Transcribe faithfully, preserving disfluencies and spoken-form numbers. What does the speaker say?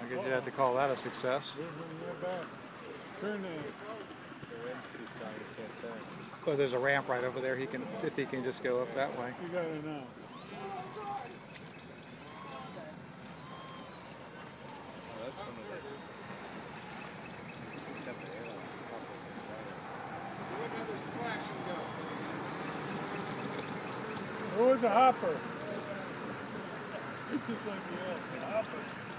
I guess you'd have to call that a success. Turn the... The wind's too strong, you can't turn. Oh, there's a ramp right over there. He can, if he can just go up that way. You got it now. Oh, that's one of the... Look how there's splashing go. Who was a hopper? It's just like the else, a hopper.